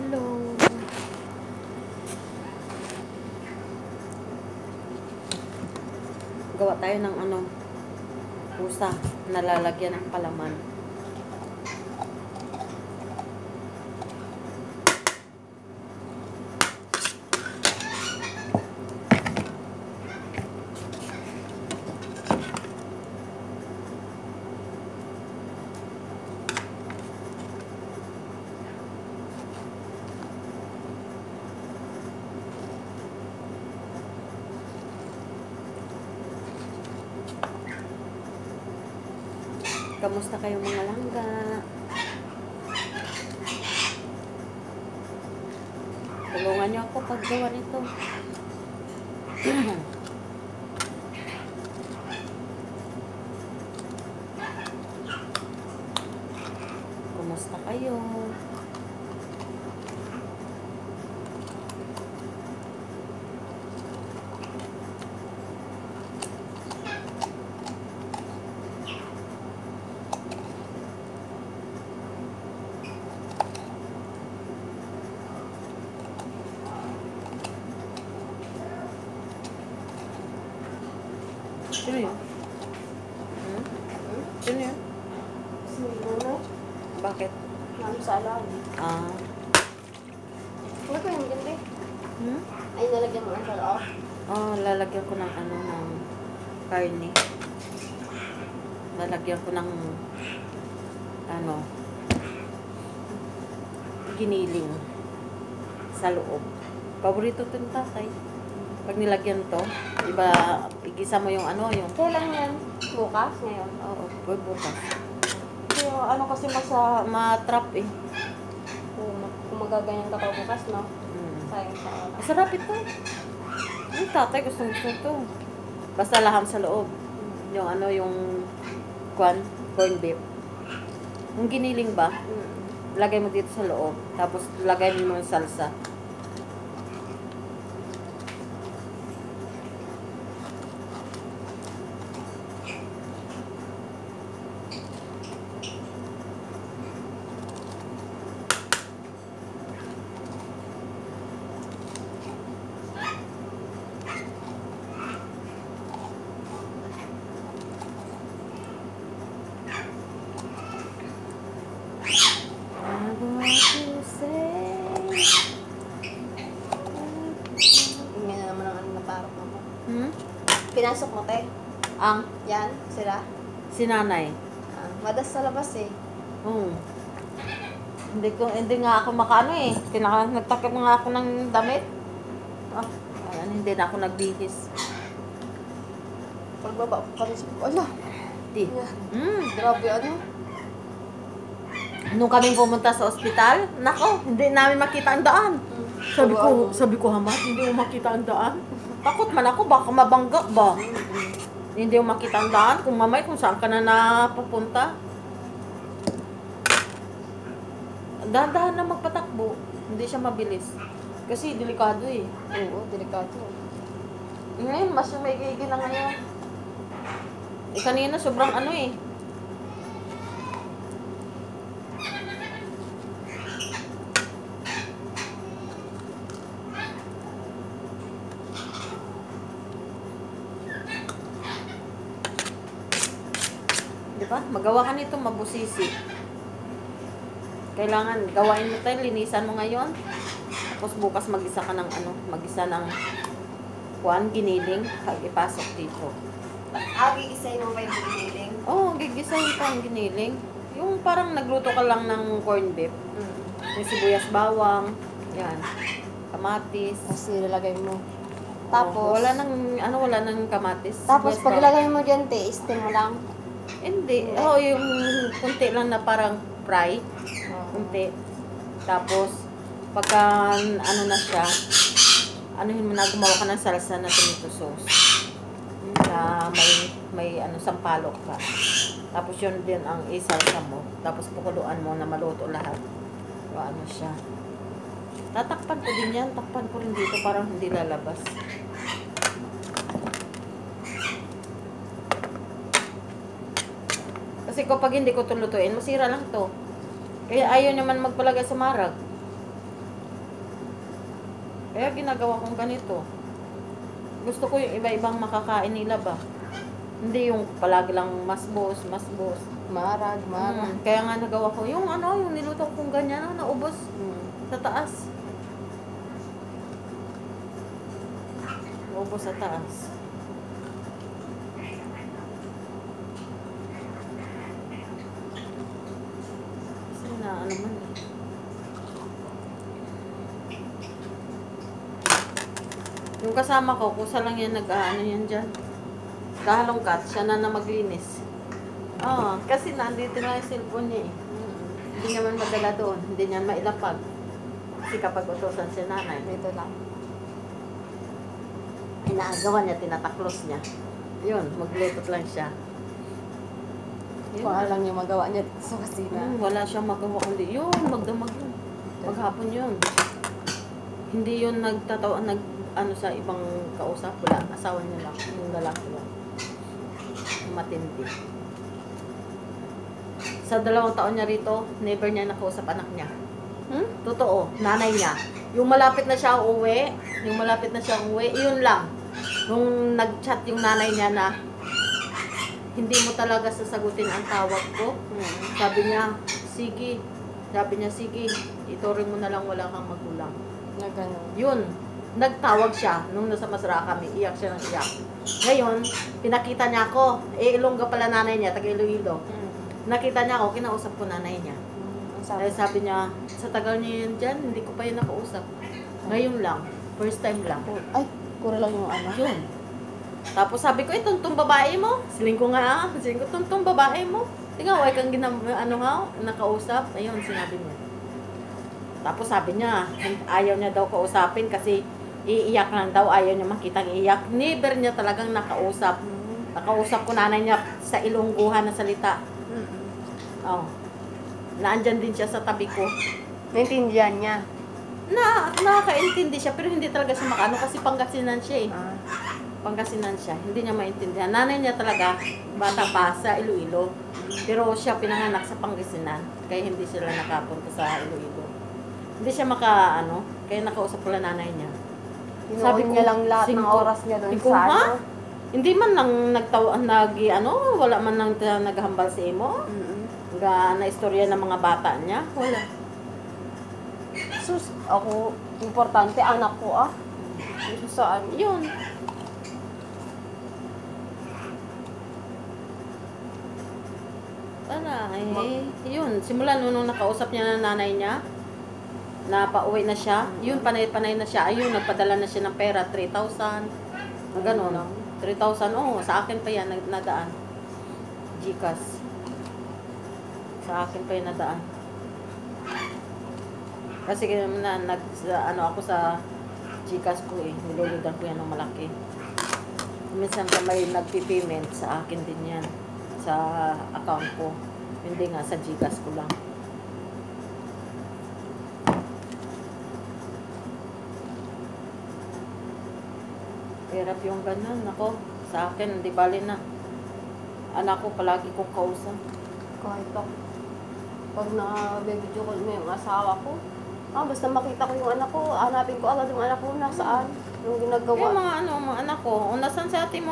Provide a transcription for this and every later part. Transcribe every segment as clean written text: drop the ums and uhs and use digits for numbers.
Hello. Gawa tayo ng pusa na lalagyan ng palaman. Kamusta kayo mga langga? Tulungan niyo ako paggawa nito. Kumusta kayo? Sino yun? Sino yun? Sino? Bakit? Namin sa alam. Ah. Ano ko yung ganda eh? Hmm? Ay, nalagyan mo ang loob. Oh, lalagyan ko ng ng karne. Lalagyan ko ng giniling sa loob. Paborito to ng tatay. Pag nilagyan to, iba, igisa mo yung yung... Kailan yan? Bukas? Ngayon? Oo, bukas. Kasi kasi matrap eh. Kung magaganyan ka pa bukas, no? Sayang sa oras. Masarap ito. Yung tatay gusto to. Basta laham sa loob. Yung yung corn beef. Yung giniling ba? Lagay mo dito sa loob. Tapos lagay mo yung salsa. Tingnan na naman ang naparok mo. Hmm? Pinasok mo, te? Ang Yan? Sila? sinanay. Madas sa labas eh. Hindi nga ako makaano eh. Nagtakip nga ako ng damit. Hindi na ako nagbihis. Pagbaba pa rin sa... Ala! Di. Grabe ano? Nung kaming pumunta sa ospital, nako, hindi namin makita ang daan. Sabi ko, Hamad, hindi mo makita ang daan. Takot man ako, baka mabangga ba? Hindi mo makita ang daan, kung mamay, kung saan ka na napupunta. Dahan-dahan na magpatakbo, hindi siya mabilis. Kasi delikado eh. Oo, delikado. Ngayon, mas yung may gigil na ngayon. Kanina, sobrang eh. Diba? Magawa ka nito, mabusisi. Kailangan gawain mo tayo, linisan mo ngayon. Tapos bukas mag-isa ka ng mag-isa ng giniling, ipasok dito. Gigisay mo ba yung giniling? Oo, gigisahin pa ang giniling. Yung parang nagluto ka lang ng corn beef. Yung sibuyas bawang, yan, kamatis. Kasi ilalagay mo. Tapos, wala nang kamatis. tapos Sibuyas pag bawang. ilagay mo dyan, te, steam mo lang. Hindi. Yung kunti lang na parang fry. Kunti. Tapos, pagka na siya, mo na, gumawa ka ng salsa na tomato sauce. Na may sampalok ka. Tapos yun din ang isalsa mo. Tapos pukuluan mo na maluto lahat. Siya. Tatakpan ko din yan. Takpan ko rin dito parang hindi lalabas. Kasi kapag hindi ko tulutuin, masira lang to. Kaya ayaw naman magpalagay sa marag. Kaya ginagawa kong ganito. Gusto ko yung iba-ibang makakain nila ba? Hindi yung palagi lang masbos. Marag. Kaya nga nagawa ko yung yung niluto kong ganyan, naubos sa taas. Naubos sa taas. Kasi na man eh. Yung kasama ko, kusa lang yan nag-ano yan dyan. Kahalongkat, siya na maglinis. Kasi nandito na yung cellphone niya eh. Hindi naman madala doon, hindi niya mailapag. Kasi kapag utosan si nanay, Dito lang. inaagawan niya, tinataklos niya. Yun, maglutot lang siya. Yun. Kung alam niya magawa niya sa kusina. Wala siyang magawa kundi yun, magdamag yun. Maghapon yun. Hindi yun ano sa ibang kausap, wala. Asawa niya lang, yung lalaki lang. Matindi. Sa 2 taon niya rito, never niya nakausap anak niya. Totoo, nanay niya. Yung malapit na siya uwi, yun lang. Nung nag-chat yung nanay niya na, hindi mo talaga sasagutin ang tawag ko. Sabi niya, sige, ituring mo na lang wala kang magulang. Na gano'n. Yun, nagtawag siya nung nasa Masra kami, iyak siya ng iyak. Ngayon, pinakita niya ako, Ilongga pala nanay niya, taga Iloilo. Nakita niya ako, kinausap ko nanay niya. Sabi niya, sa tagal niya yun dyan, hindi ko pa yun nakausap. Ngayon lang, first time lang. Ay, puro lang yung ano. Yun. Tapos sabi ko, tuntong babae mo. Siling ko nga, tuntong babae mo. Tingnan, huwag kang nakausap. Ayun, sinabi niya. Tapos sabi niya, ayaw niya daw kausapin kasi iiyak lang daw, ayaw niya makitang iiyak. Never niya talagang nakausap. Nakausap ko nanay niya sa Ilongguhan na salita. Naandyan din siya sa tabi ko. Naintindihan niya. Nakakaintindi siya, pero hindi talaga siya makaano kasi Pangasinan siya eh. Pangasinan siya, hindi niya maintindihan. Nanay niya talaga, bata pa sa Iloilo. Pero siya pinanganak sa Pangasinan, kaya hindi sila nakapunta sa Iloilo. Hindi siya kaya nakausap ko lang nanay niya. Sabi niya lang lahat ng oras niya doon sa ano. Hindi man lang wala man lang naghambal sa imo. Na istorya ng mga bata niya, wala. Sus, ako, importante, anak ko saan? Yun. Yun. Simula nung nakausap niya ng nanay niya, na pauwi na siya, yun, panay-panay na siya. Ayun, nagpadala na siya ng pera, 3,000. Ganun. 3,000, sa akin pa yan, nadaan. GCash. Sa akin pa yung nadaan. Kasi ako sa GCash ko niluludan ko yan ng malaki. Minsan pa may nagpipayment sa akin din yan. Sa account ko. Hindi nga sa GCash ko lang. Hirap yung ganun. Ako, sa akin, di bali na. Anak ko, palagi kong kausap. Kahit ako. Pag na-video call mo yung asawa ko, basta makita ko yung anak ko, hanapin ko agad yung anak ko nasaan, yung ginagawa. Kaya mga anak ko, nasan sa atin mo,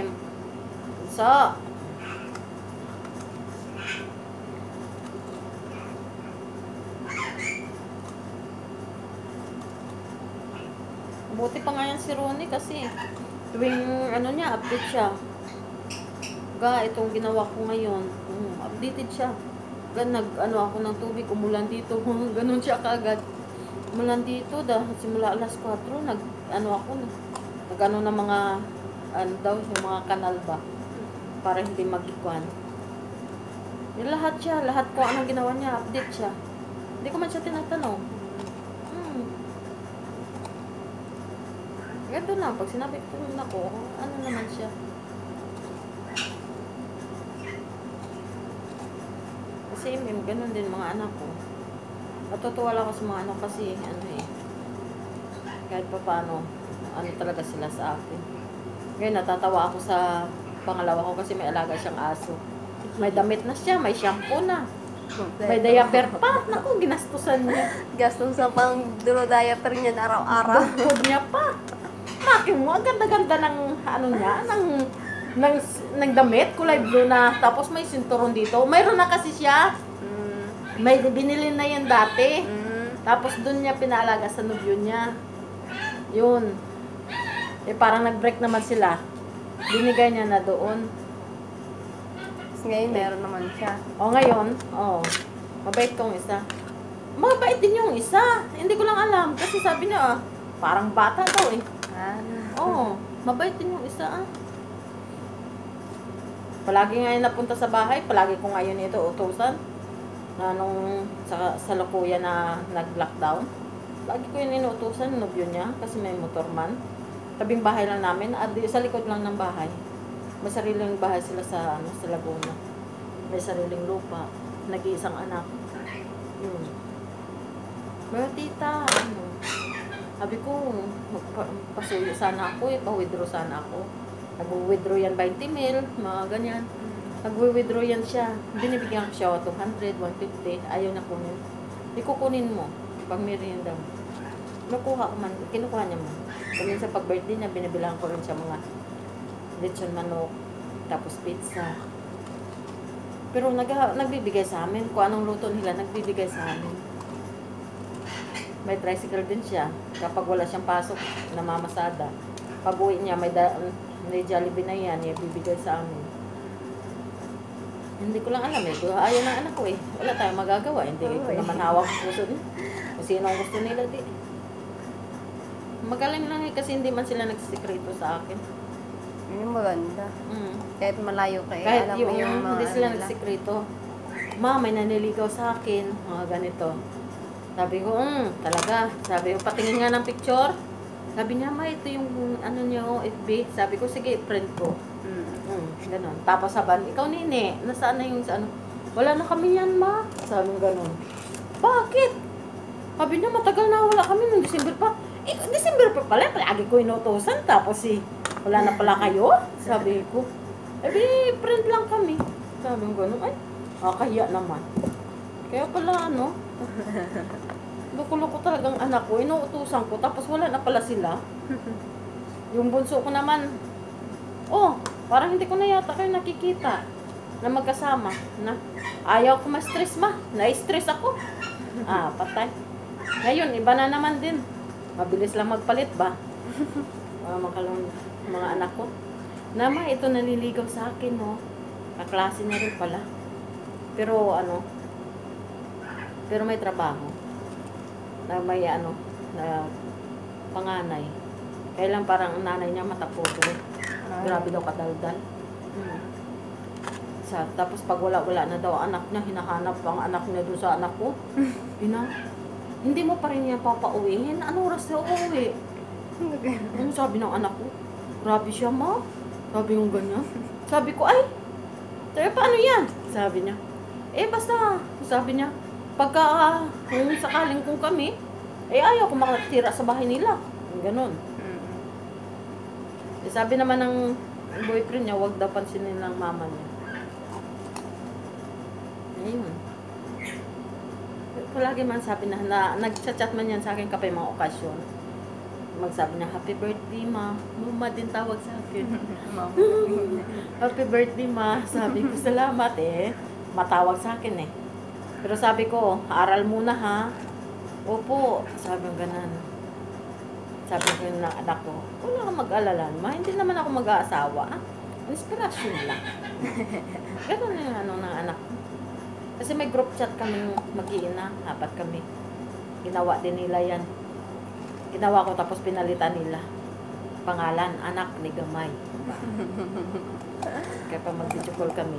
buti pa nga yan si Ronnie kasi tuwing update siya. Itong ginawa ko ngayon, updated siya. Ako ng tubig, umulan dito, ganun siya kaagad. Umulan dito, simula alas 4, nag-ano ng mga, yung mga kanal ba, para hindi mag-ikwan. Yung lahat ko anong ginawa niya, update siya. Hindi ko man siya tinatanong. Ganito na, pag sinabi ko ano naman siya. Kasi ganun din mga anak ko. Natutuwa lang ako sa mga anak kasi kahit pa paano, talaga sila sa akin. Ngayon natatawa ako sa pangalawa ko kasi may alaga siyang aso. May damit na siya, may shampoo na. May diaper pa. Naku, ginastusan niya. Gastos sa pang dulo diaper niya na araw-araw. Bukod niya pa. Maki mo, ang ganda-ganda ng ano niya, ng damit, kulay blue na. Tapos may sinturon dito. Mayroon na kasi siya. Mm. May binili na yan dati. Mm. Tapos doon niya pinaalaga sa nobyo niya. Yun. Eh parang nag-break naman sila. Binigay niya na doon. Tapos ngayon meron naman siya. O ngayon, mabait tong isa. Mabait din yung isa. Hindi ko lang alam. Kasi sabi niya, parang bata daw eh. Ah. Oo, mabait din yung isa ah. Palagi nga yung napunta sa bahay, palagi ko ngayon ito utusan. Na nung sa Lukuya na nag-lockdown. Lagi ko yun inutusan, nobyo niya, kasi may motorman. Tabing bahay lang namin, sa likod lang ng bahay. May sariling bahay sila sa Laguna. May sariling lupa. Nag-iisang anak. Yun. Pero tita, sabi ko, magpasuyo sana ako pa-withdraw sana ako. Nag-withdraw yan 20 mil, mga ganyan. Nag-withdraw yan siya. Binibigyan ko siya 200, 150, ayaw na kunin. Ikukunin mo, pag merienda mo. Kinukuha niya man. Kung sa pag-birthday niya, binibilang ko rin siya mga lechon manok, tapos pizza. Pero nagbibigay sa amin. Kung anong luto nila, nagbibigay sa amin. May tricycle din siya. Kapag wala siyang pasok, namamasada. Pag uwi niya, may Jollibee na yan, ibibigay sa amin. Hindi ko lang alam eh. Ayaw ng anak ko eh. Wala tayong magagawa. Hindi ko naman hawak ang puso niya. Kung sino ang gusto nila, di. Magaling lang eh, kasi hindi man sila nagsisikreto sa akin. Yun yung maganda. Mm. Kahit malayo kayo, Kahit alam mo yung mga hindi sila nila. nagsisikreto. Ma, may naniligaw sa akin. Mga ganito. Sabi ko, talaga. Sabi ko, patingin nga ng picture. Sabi niya, ma, ito yung ano niyo, FB. Sabi ko, sige, friend ko. Ganon. Tapos saban, ikaw nini, nasaan na yung sa ano? Wala na kami yan, ma. Sabi ko ganon. Bakit? Sabi niya, matagal na wala kami nung December pa. December pa pala, palagi ko inutusan. Tapos wala na pala kayo. Sabi ko, friend lang kami. Sabi ko ganon, ay, kahiya naman. Kaya pala loko-loko talagang anak ko, inuutusan ko, tapos wala na pala sila. Yung bunso ko naman, parang hindi ko na yata kayo nakikita na magkasama. Na, ayaw ko ma-stress ma, na-stress ako. Patay. Ngayon, iba na naman din. Mabilis lang magpalit ba? Mga anak ko. Nama, ito naliligaw sa akin, no? Kaklase niya rin pala. Pero pero may trabaho. Na may na panganay. Kaya lang parang ang nanay niya mataputo. Grabe daw kadaldal. Tapos pag wala na daw anak niya, hinahanap ang anak niya doon sa anak ko. Hindi mo pa rin yan papauwihin. Anong oras na uuwi? Ano sabi ng anak ko? Grabe siya, ma. Sabi yung ganyan. Sabi ko, ay, paano yan? Sabi niya. Basta, sabi niya, pagka kung sakaling kung kami, ayaw ko makatira sa bahay nila. Ganon. Sabi naman ng boyfriend niya, huwag daw pansinin ng mama niya. Ayun. Palagi man sabi na nag-chat man yan sa akin kapay mga okasyon. Magsabi niya, happy birthday ma. Mama din tawag sa akin. Happy birthday ma. Sabi ko, salamat matawag sa akin Pero sabi ko, aral muna ha. Opo, sabi ko ganan. Sabi ko ng anak ko, wala kang mag-alala, ma. Hindi naman ako mag-aasawa. Inspirasyon lang. Ganon yung ng anak ko. Kasi may group chat kami mag-iina. Apat kami. Ginawa din nila yan. Ginawa ko tapos pinalitan nila. Pangalan, anak ni Gamay. Kaya pa mag-video call kami.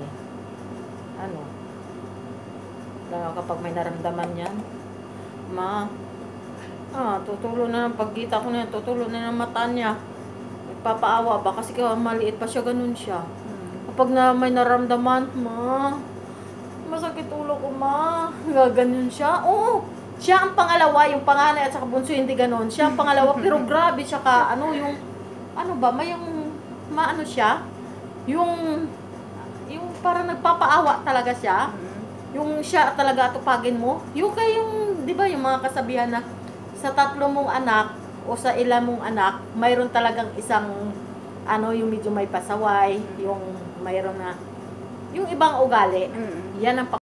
Kapag may naramdaman yan, ma, tutulo na ng pagkita ko na yan, tutulo na ng mata niya. Nagpapaawa ba? Kasi maliit pa siya, ganun siya. Kapag may naramdaman, ma, masakit ulo ko, ma. Ganyan siya. Oo. Siya ang pangalawa, yung panganay at saka bunso, hindi ganon. Siya ang pangalawa, pero grabe siya ka, may siya, yung parang nagpapaawa talaga siya. yung siya talaga atupagin mo. Yung kayong, di ba, yung mga kasabihan na sa 3 mong anak o sa ilan mong anak, mayroon talagang isang, yung medyo may pasaway, yung mayroon na, yung ibang ugali. Yan ang